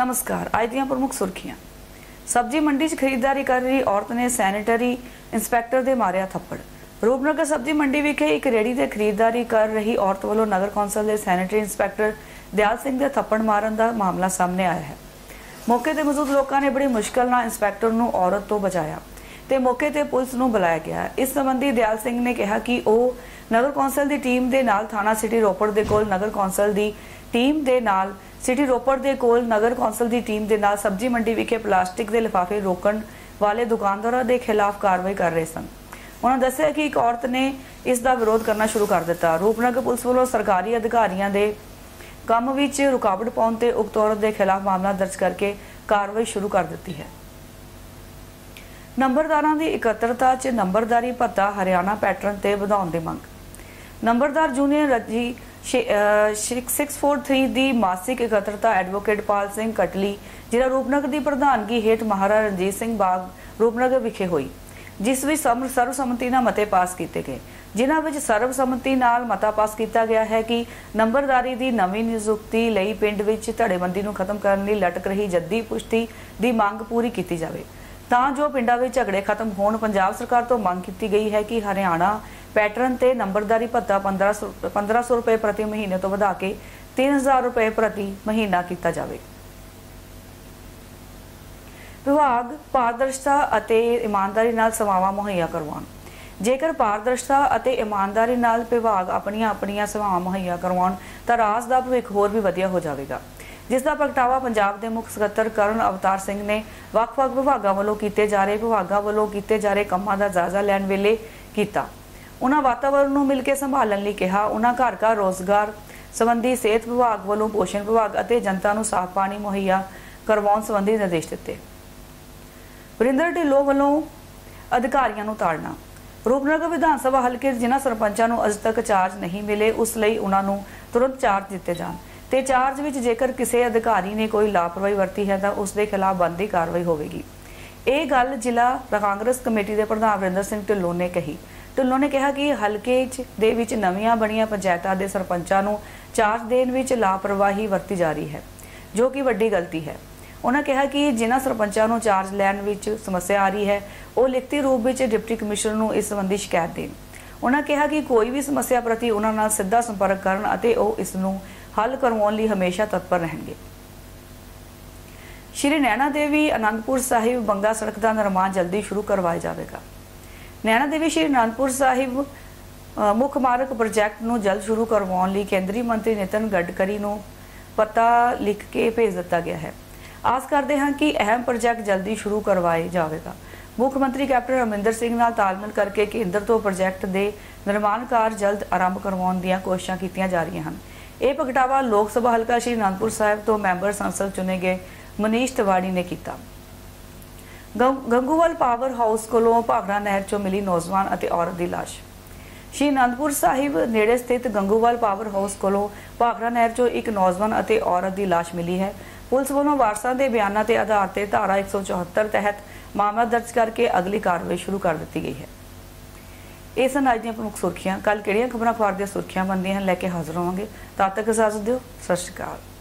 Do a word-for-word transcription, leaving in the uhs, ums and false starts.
नमस्कार। आज ਦੀਆਂ प्रमुख सुर्खियां। सब्जी मंडी च खरीदारी कर रही औरत ने सैनिटरी इंस्पैक्टर दे मारिया थप्पड़। रूपनगर सब्जी मंडी विखे एक रेहड़ी ते खरीदारी कर रही औरत वालों नगर कौंसल के सैनिटरी इंस्पैक्टर दयाल सिंह दे थप्पड़ मारन का मामला सामने आया है। मौके ते मौजूद लोगों ने बड़ी मुश्किल नाल इंस्पैक्टर नूं औरत तो बचाया ते मौके ते पुलिस नूं बुलाया गया। इस संबंधी दयाल सिंह ने कहा कि वह नगर कौंसल की टीम के नाल थाना सिटी रोपड़ के कोल नगर कौंसल की टीम के नाल सिटी रोपड़ के कोल नगर कौंसल की टीम के नाल सब्जी मंडी विखे प्लास्टिक के लिफाफे रोकण वाले दुकानदारों के खिलाफ कार्रवाई कर रहे सन। उन्होंने दस्सिया कि एक औरत ने इसका विरोध करना शुरू कर दिता। रूपनगर पुलिस वालों सरकारी अधिकारियों के काम विच रुकावट पाउण ते उक्त औरत के खिलाफ मामला दर्ज करके कार्रवाई शुरू कर दी है। नंबरदारां की इकत्तरता च नंबरदारी भत्ता हरियाणा पैटर्न ते वधाउण दी मंग। नंबरदार जूनियर रजी सिक्स फोर थ्री की मासिक इकत्तरता एडवोकेट पाल सिंह कटली जिला रूपनगर की प्रधानगी हेठ महाराजा रणजीत सिंह बाग रूपनगर विखे हुई, जिस विच सर्वसम्मति नाल मते पास किए गए, जिन्हां विच सर्वसम्मति नाल मता पास किया गया है कि नंबरदारी की नवीं नियुक्ति लई पिंड विच धड़ेबंदी नूं खत्म करने लई लटक रही जद्दी पुश्ती की मांग पूरी की जाए तां जो पिंडां विच झगड़े खत्म होण। पंजाब सरकार तो मांग की गई है कि हरियाणा पैटर्न ते नंबरदारी भत्ता पंद्रह सौ पंद्रह सौ रुपए प्रति महीने तो बढ़ा के तीन हजार रुपए प्रति महीना किया जाए। विभाग पारदर्शिता अते ईमानदारी नाल सेवावां मुहैया करवाउण। जेकर पारदर्शिता अते ईमानदारी नाल विभाग अपनियां अपनियां सेवावां मुहैया करवाउण तां राज दा भविख होर भी वधिया हो जाएगा, जिसका प्रगटावा पंजाब के मुख सकत्तर करण अवतार सिंह ने वख-वख विभागां वल्लों कीते जा रहे विभागां वल्लों कीते जा रहे कामां दा जायजा लैण वेले कीता। उन्होंने वातावरण को मिलकर संभालने लिए कहा। उन्होंने घर घर रोजगार संबंधी सेहत विभाग वालों पोषण विभाग और जनता को साफ पानी मुहैया करवाने संबंधी निर्देश दिते। वरिंदर ढिल्लों वालों अधिकारियों को ताड़ना। रूपनगर विधानसभा हल्के जिन्होंने सरपंचों को अज तक चार्ज नहीं मिले, उस लिए उन्होंने तुरंत चार्ज दिते जान ते चार्ज में जेकर किसी अधिकारी ने कोई लापरवाही वरती है तो उसके खिलाफ बनती कार्रवाई होगी। ये गल जिला कांग्रेस कमेटी के प्रधान वरिंदर सिंह ढिल्लों ने कही। ढिल्लों ने कहा कि हल्के दे विच नवीं बणियां पंचायतां दे सरपंचां नूं चार्ज देण विच लापरवाही वरती जा रही है, जो कि वड्डी गलती है। उन्होंने कहा कि जिन्हां सरपंचां नूं चार्ज लैण विच समस्या आ रही है वो लिखती रूप विच डिप्टी कमिश्नर नूं इस संबंधी शिकायत देण। उन्होंने कहा कि कोई भी समस्या प्रति उन्हां नाल सीधा संपर्क करन अते वो इस नूं हल करवाउण लई हमेशा तत्पर रहणगे। श्री नैना देवी आनंदपुर साहिब बंगा सड़क का निर्माण जल्दी शुरू करवाया जाएगा। नैना देवी श्री आनंदपुर साहिब मुख मार्ग प्रोजैक्ट नूं जल्द शुरू करवाउण लई केंद्रीय मंत्री नितिन गडकरी नूं पता लिख के भेज दिता गया है। आस करते हैं कि अहम प्रोजैक्ट जल्दी शुरू करवाया जाएगा। मुख मंत्री कैप्टन अमरिंदर सिंह नाल तालमेल करके केंद्र तो प्रोजैक्ट के निर्माण कार्य जल्द आरंभ करवाउण दीआं कोशिशां कीतीआं जा रही हैं। यह प्रगटावा लोक सभा हल्का श्री आनंदपुर साहिब तो मैंबर संसद चुने गए मनीष तिवाड़ी ने किया। गंगूवाल पावर हाउस कोलों भाखड़ा नहर चों मिली नौजवान अते औरत की लाश। श्री आनंदपुर साहिब नेड़े स्थित गंगूवाल पावर हाउस कोलों भाखड़ा नहर चों एक नौजवान अते औरत की लाश मिली है। पुलिस वालों वारसां के बयानों के आधार पर धारा एक सौ चौहत्तर तहत मामला दर्ज करके अगली कार्रवाई शुरू कर दी गई है। ये सन अज दी प्रमुख सुर्खियां। कल किहड़ियां खबरां अखबार दी सुर्खियां बनदियां हैं लैके हाजिर होवांगे। तद तक इजाजत दिओ। सत श्री अकाल।